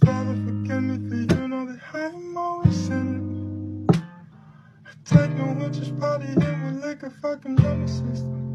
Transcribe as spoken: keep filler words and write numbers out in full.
Father, forgive me for you know that I'm always sinning. I take no interest, body in with like a fucking number system.